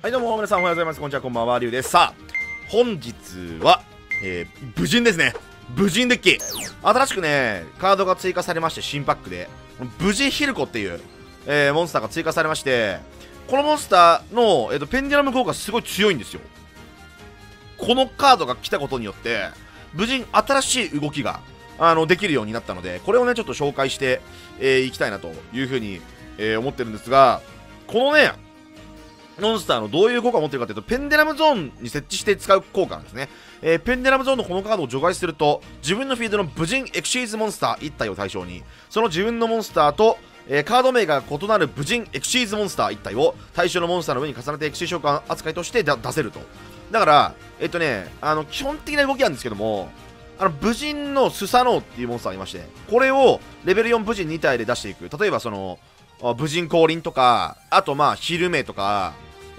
はいどうも皆さんおはようございます。こんにちは、こんばんは、りゅうです。さあ本日は、武人ですね。武人デッキ新しくねカードが追加されまして、新パックで武人ヒルコっていう、モンスターが追加されまして、このモンスターの、ペンデュラム効果すごい強いんですよ。このカードが来たことによって武人新しい動きができるようになったので、これをねちょっと紹介していきたいなというふうに、思ってるんですが、このねモンスターのどういう効果を持っているかというと、ペンデラムゾーンに設置して使う効果なんですね。ペンデラムゾーンのこのカードを除外すると、自分のフィールドの武人エクシーズモンスター1体を対象に、その自分のモンスターと、カード名が異なる武人エクシーズモンスター1体を対象のモンスターの上に重ねてエクシー召喚扱いとして出せると。だから基本的な動きなんですけども、武人のスサノオっていうモンスターがいまして、これをレベル4武人2体で出していく。例えばその武人降臨とか、あとヒルメとか、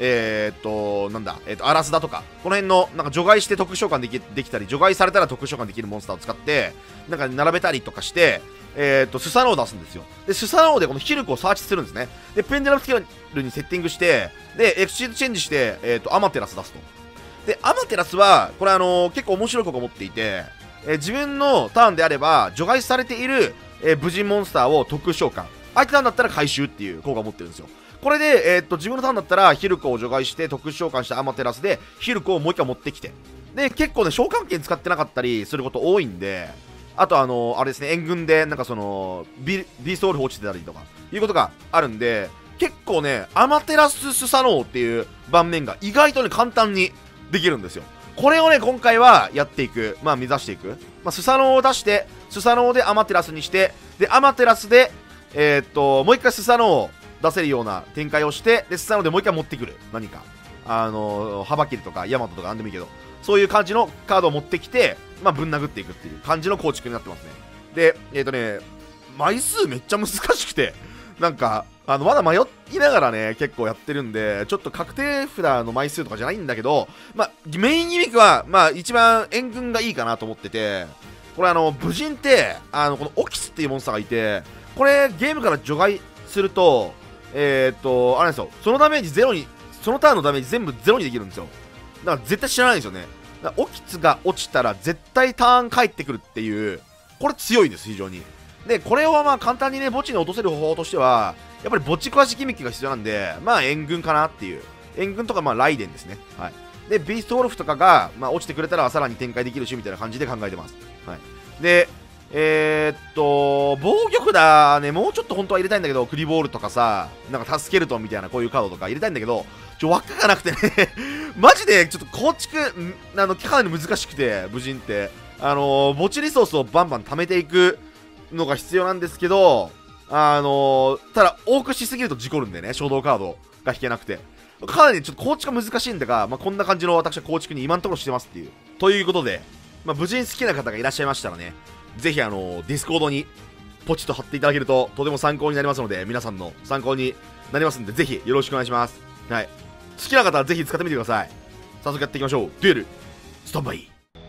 アラスダとか、この辺の除外して特殊召喚できたり、除外されたら特殊召喚できるモンスターを使って並べたりとかして、スサノオを出すんですよ。でスサノオでこのヒルコをサーチするんですね。でペンデラムスケールにセッティングして、でエクシードチェンジして、アマテラス出すと。でアマテラスはこれ結構面白い効果を持っていて、自分のターンであれば除外されている、武人モンスターを特殊召喚、相手ターンだったら回収っていう効果を持ってるんですよ。これで、自分のターンだったらヒルコを除外して特殊召喚したアマテラスでヒルコをもう一回持ってきて、で結構ね召喚権使ってなかったりすること多いんで、あとあれですね、援軍でそのビーストウォルフ落ちてたりとかいうことがあるんで、結構ねアマテラススサノオっていう盤面が意外とね簡単にできるんですよ。これをね今回はやっていく、目指していく、スサノオを出してスサノオでアマテラスにして、でアマテラスでもう一回スサノオを出せるような展開をして、でスサノオでもう一回持ってくる、何かハバキリとかヤマトとかなんでもいいけど、そういう感じのカードを持ってきて、ぶん殴っていくっていう感じの構築になってますね。で枚数めっちゃ難しくて、まだ迷いながらね結構やってるんで、ちょっと確定札の枚数とかじゃないんだけど、メインギミックは一番援軍がいいかなと思ってて、これ武人ってこのオキスっていうモンスターがいて、これゲームから除外するとあれなんですよ、そのダメージゼロに、そのターンのダメージ全部ゼロにできるんですよ。だから絶対知らないんですよね。だからオキスが落ちたら絶対ターン返ってくるっていう、これ強いです非常に。でこれを簡単にね墓地に落とせる方法としては、やっぱり墓地壊しギミックが必要なんで、援軍かなっていう、援軍とかライデンですね。はい。でビーストウォルフとかが、落ちてくれたらさらに展開できるしみたいな感じで考えてます。はい。で防御札ね、もうちょっと本当は入れたいんだけど、クリボールとかさ、助けるとみたいなこういうカードとか入れたいんだけど、枠がなくてねマジでちょっと構築かなり難しくて、武人って墓地リソースをバンバン貯めていくのが必要なんですけど、ただ多くしすぎると事故るんでね、衝動カードが引けなくて、かなりちょっと構築が難しいんだが、こんな感じの私は構築に今のところしてますっていう。ということで、武人好きな方がいらっしゃいましたらね、ぜひディスコードにポチッと貼っていただけるととても参考になりますので、皆さんの参考になりますんで、ぜひよろしくお願いします。はい。好きな方はぜひ使ってみてください。早速やっていきましょう。デュエルスタンバイ。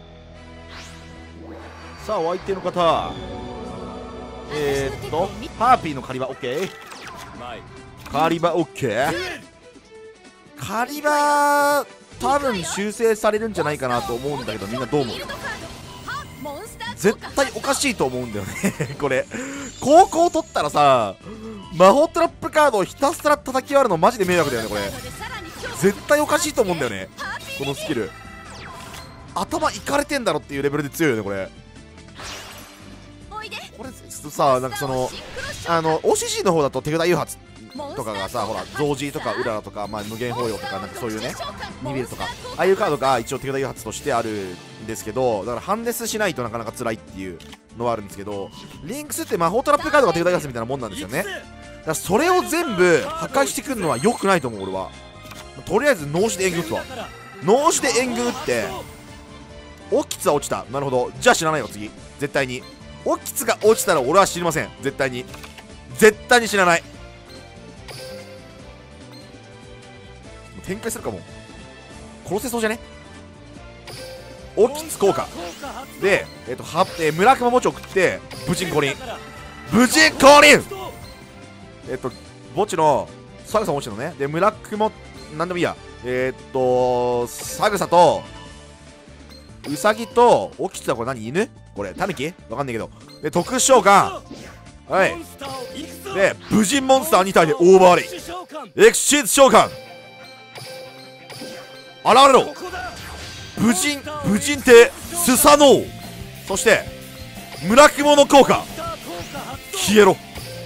さあお相手の方、ハーピーの狩り場 OK、 狩り場 OK、 狩り場多分修正されるんじゃないかなと思うんだけど、みんなどう思う？絶対おかしいと思うんだよねこれ高校取ったらさ、魔法トラップカードをひたすら叩き割るのマジで迷惑だよね。これ絶対おかしいと思うんだよね、このスキル。頭いかれてんだろっていうレベルで強いよねこれ。これさ、そのOCG の方だと手札誘発とかがさ、ほらゾウジーとかウララとか、無限包容とかそういうね、ニビルとかああいうカードが一応手札誘発としてあるんですけど、だからハンデスしないとなかなか辛いっていうのはあるんですけど、リンクスって魔法トラップカードが手札誘発みたいなもんなんですよね。だからそれを全部破壊してくるのは良くないと思う俺は。とりあえず脳死で援軍打つわ。脳死で援軍打って、オキツは落ちた、なるほど、じゃあ知らないよ次、絶対にオキツが落ちたら俺は知りません、絶対に知らない。展開するかも、殺せそうじゃね。オキツ効果で村熊墓地を送って武人降臨、墓地のサグさん落ちたのね。で村雲なんでもいいや、 サグサとウサギとオキツはこれ何、犬これタヌキわかんないけど、で特殊召喚、はい、で武人モンスター2体でオーバーレイ、エクシーズ召喚、現れろ武人帝スサノオ、そして村雲の効果消えろ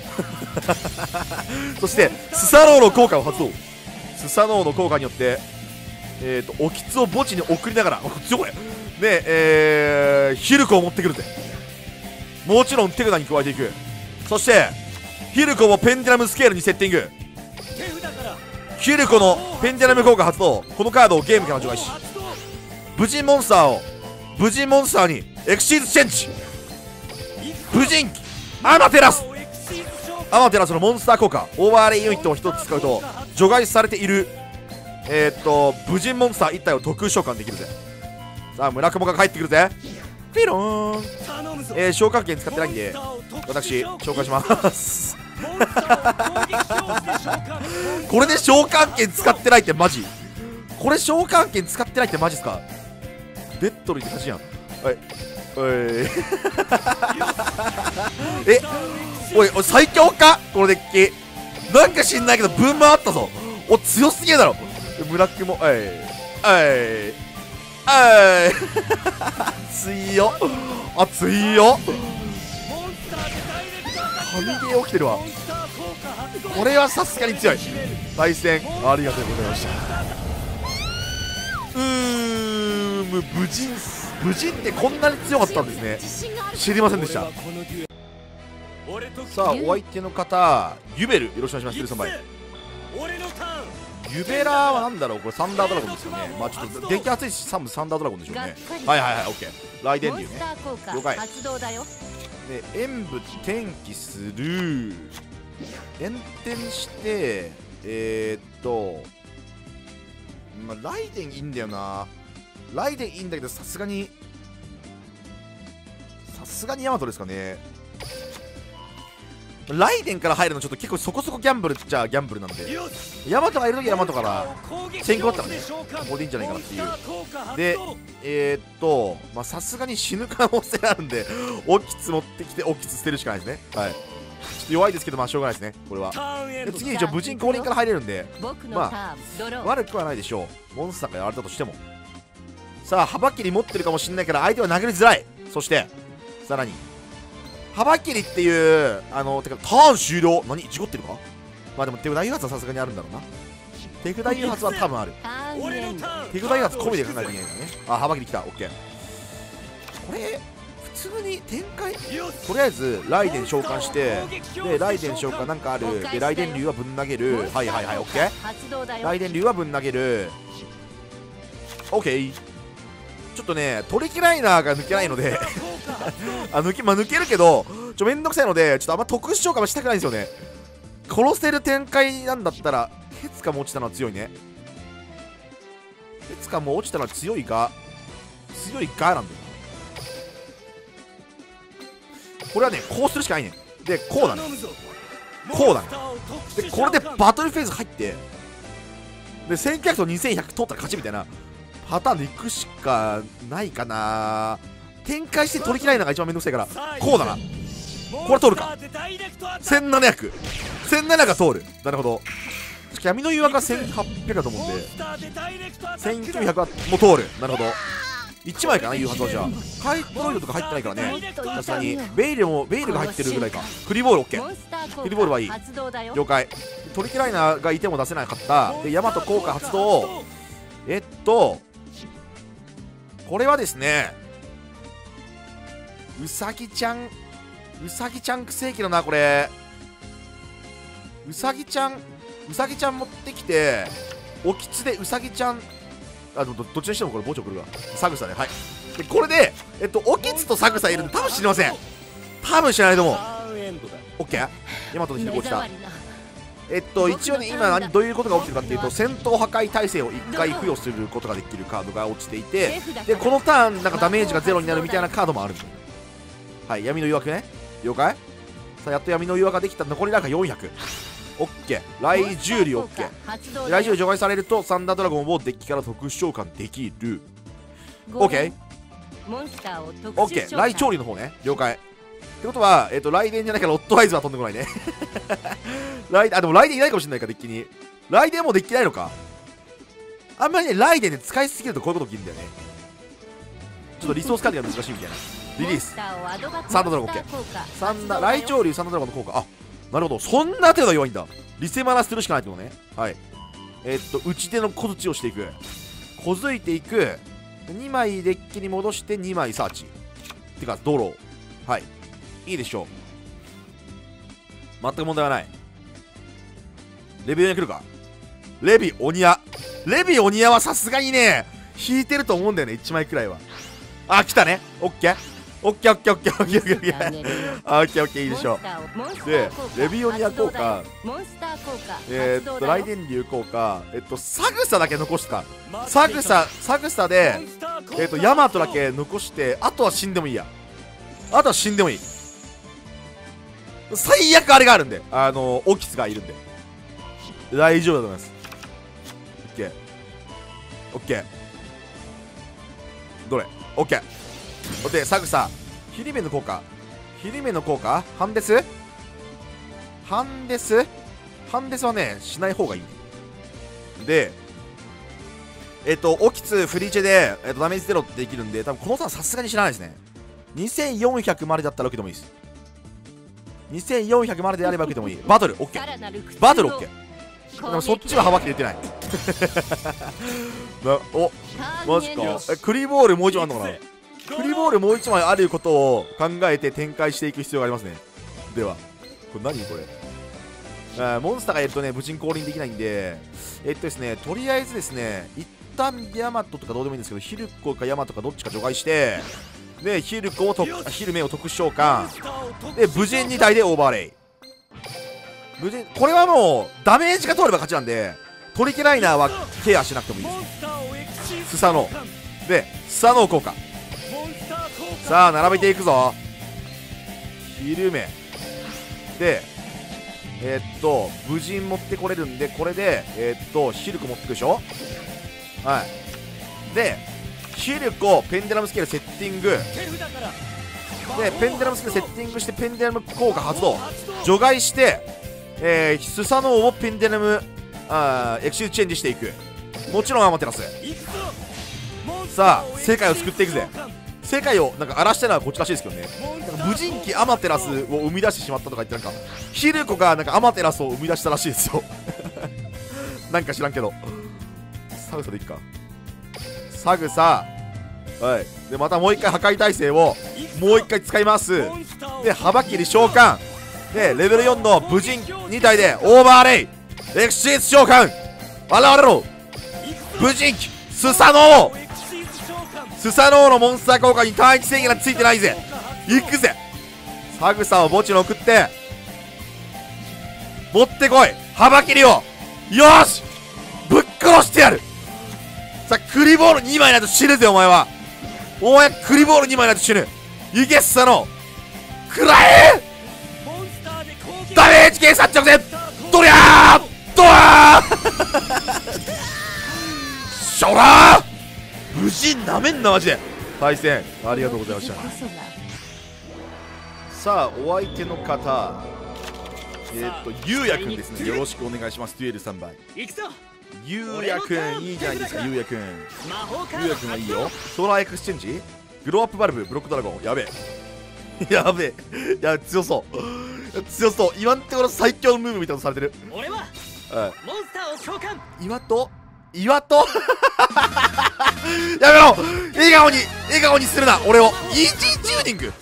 そしてスサノオの効果を発動。スサノオの効果によっておきつを墓地に送りながら、強いでヒルコを持ってくるぜ。もちろん手札に加えていく。そしてヒルコもペンデュラムスケールにセッティング。ヒルコのペンデュラム効果発動。このカードをゲームから除外し、武人モンスターにエクシーズチェンジ。武人機アマテラスのモンスター効果、オーバーレイユニットを1つ使うと除外されている武人モンスター1体を特殊召喚できるぜ。さあ村雲が帰ってくるぜ。ピローン、召喚権使ってないんで私召喚しますこれで召喚権使ってないってマジ、これ召喚権使ってないってマジっすか。ベッドリーって感じやん。はいおい最強かこのデッキ。なんか知んないけど分回ったぞ。強すぎるだろ村雲。熱いよ神ゲー起きてるわ。これはさすがに強い。対戦ありがとうございました。武人ってこんなに強かったんですね。知りませんでした。さあお相手の方ユベルよろしくお願いします。ユベラはなんだろう、これサンダードラゴンですよね。まあちょっと電気熱いしサンダードラゴンでしょうね。はいオッケー。雷電竜ね、了解。で演武転記する、炎天してまあ雷電いいんだよな。雷電いいんだけどさすがにヤマトですかね。ライデンから入るのちょっと結構そこそこギャンブルっちゃギャンブルなんで、ヤマトがいるときヤマトから先行だったらねここでいいんじゃないかなっていうで、まあさすがに死ぬ可能性あるんでオキツ持ってきてオキツ捨てるしかないですね。はい、ちょっと弱いですけどまあしょうがないですねこれは。で次一応武人降臨から入れるんでまあ悪くはないでしょう。モンスターがやられたとしても。さあ幅切り持ってるかもしれないから相手は殴りづらい。そしてさらに幅切りっていうてかターン終了、何事故ってるか。まあでも手札誘発はさすがにあるんだろうな。手札誘発は多分ある。手札誘発込みで考えていけないからね。あ幅切りきた。オッケー。これ普通に展開とりあえずライデン召喚してでライデン召喚なんかあるでライデン竜はぶん投げる。はいオッケー。ライデン竜はぶん投げる。オッケー。ちょっとねトリキライナーが抜けないので抜けるけどめんどくさいのでちょっとあんま特殊召喚はしたくないんですよね。殺せる展開なんだったらヘツカも落ちたのは強いね。ヘツカも落ちたのは強いがなんだよな。これはねこうするしかないね。でこうだねでこれでバトルフェーズ入ってで1900と2100取ったら勝ちみたいなパターンでいくしかないかな。展開して取り切らないのが一番めんどくさいからこうだな。これ通るか。1700が通る。なるほど。闇の誘惑は1800だと思うんで1900はもう通る。なるほど。1枚かな誘発は。じゃあカイトロイドとか入ってないからねさすがに。ベイルが入ってるぐらいか。フリーボール OK。 フリーボールはいい了解。トリキライナーがいても出せなかったでヤマト効果発動。これはですねウサギちゃんくせえけどな。これウサギちゃん持ってきておきつでウサギちゃんどっちにしてもこれ墓地送るわ。サグサではい。でこれでおきつとサグサいるんで多分知りません。多分知らないと思う。オッケー。ヤマトでしてこうした。一応ね今どういうことが起きてるかっていうと戦闘破壊耐性を1回付与することができるカードが落ちていてでこのターンなんかダメージがゼロになるみたいなカードもあるんですよ。はい闇の誘惑ね了解。さあやっと闇の誘惑ができた。残りなんか400 オッケー。雷重竜オッケー。雷重竜除外されるとサンダードラゴンをデッキから特殊召喚できる。オッケー。オッケー。雷鳥竜の方ね。了解。ってことは、ライデンじゃないからロットワイズは飛んでこないね。でもライデンいないかもしれないか、デッキに。ライデンもデッキないのか。あんまりね、ライデンで使いすぎるとこういうこと起きるんだよね。ちょっとリソース管理が難しいみたいな。リリース。サンダードラゴン OK。雷鳥竜サンダードラゴンの効果。あ、なるほど。そんな手が弱いんだ。リセマラするしかないってことね。はい。打ち手の小槌をしていく。小づいていく。2枚デッキに戻して2枚サーチ。てか、ドロー。はい。いいでしょう。全く問題はない。レビオニア来るか。レビオニアはさすがにね、引いてると思うんだよね、1枚くらいは。あ、来たね。オッケー。オッケーオッケーオッケーオッケーオッケーオッケー。オッケーオッケー、いいでしょう。で、レビオニア効果、雷電流効果、サグサだけ残すか。サグサで、ヤマトだけ残して、あとは死んでもいいや。あとは死んでもいい。最悪あれがあるんで、オキスがいるんで。大丈夫だと思います。オッケー。オッケー。どれオッケー。お手、サグサ。ヒリメの効果。ハンデスはね、しない方がいい。で、オキツ、フリーチェで、ダメージゼロってできるんで、多分この差はさすがに知らないですね。2400までだったら受けてもいいです。2400までであれば受けてもいい。バトル、オッケー。バトル、オッケー。でもそっちは幅切れてない。お、マジか。クリボールもう一枚あるのかな。クリボールもう一枚あることを考えて展開していく必要がありますね。では、これ何これ。モンスターがいるとね、無人降臨できないんで、ですね、とりあえずですね、一旦ヤマトとかどうでもいいんですけど、ヒルコかヤマトかどっちか除外して、で、ヒルメを特殊召喚。で、武人2体でオーバーレイ。これはもう、ダメージが通れば勝ちなんで、トリケライナーはケアしなくてもいいです。スサノー。で、スサノー効果。さあ、並べていくぞ。ヒルメ。で、武人持ってこれるんで、これで、ヒルコ持ってくでしょ。はい。で、ヒルコ、ペンデラムスケールセッティング。で、ペンデラムスケールセッティングして、ペンデラム効果発動。除外して、スサノーをペンデラムエクシーズチェンジしていく。もちろんアマテラス。さあ、世界を救っていくぜ。世界をなんか荒らしたのはこっちらしいですけどね。なんか無人機アマテラスを生み出してしまったとか言って、なんかヒルコがなんかアマテラスを生み出したらしいですよ。なんか知らんけど。サグサでいっか。サグサ。はい。で、またもう一回破壊耐性をもう一回使います。で、幅切り召喚。で、レベル4の武人2体でオーバーレイ。エクシーズ召喚。現れろ。武人機スサノー。スサノーのモンスター効果に単一制限がついてないぜ。行くぜ。サグサを墓地に送って持ってこい。幅切りを。よーし、ぶっ殺してやる。さあ、クリボール2枚ないと死ぬぜ。お前はクリボール2枚ないと死ぬ。いけ、スサノー食らえ。ダメージ計算直前。ドリャードワーしょらー。無事なめんなマジで。対戦ありがとうございました。さあ、お相手の方、ゆうやくんですね。よろしくお願いします。デュエル3倍。ゆうやくんいいじゃないですか。ゆうやくんはいいよ。ソーラーエクスチェンジ、グローアップバルブ、ブロックドラゴン。やべえやべえ。いや、強そう今んところ最強のムーブみたいなのされてる。俺はモンスターを召喚。岩戸やめろ。笑顔にするな俺を。イージーチューニング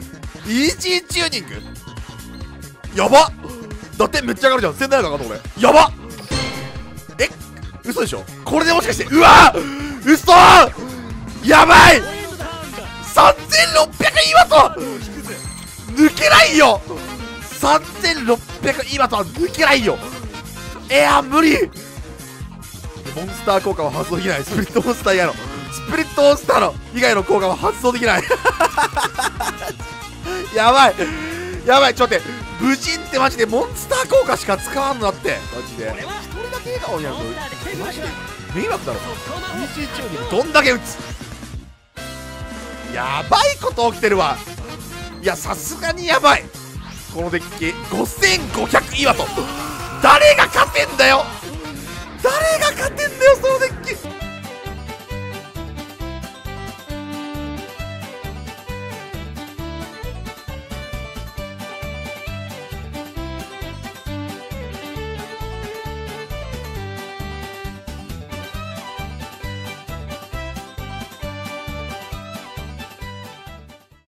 やば。だってめっちゃ上がるじゃん。1700上がった俺。やば。嘘でしょこれで。もしかして、うわー嘘やばい。3600岩戸抜けないよ。3600岩戸は抜けないよ。無理。モンスター効果は発動できない。スプリットモンスター以外の効果は発動できない。やばいちょっと待って。 武人ってマジでモンスター効果しか使わんのだって、マジで一人だけ笑顔になるとマジで迷惑だろ。 PC 中にどんだけ打つ、やばいこと起きてるわ。いやさすがにやばい、このデッキ5500岩と誰が勝てんだよ。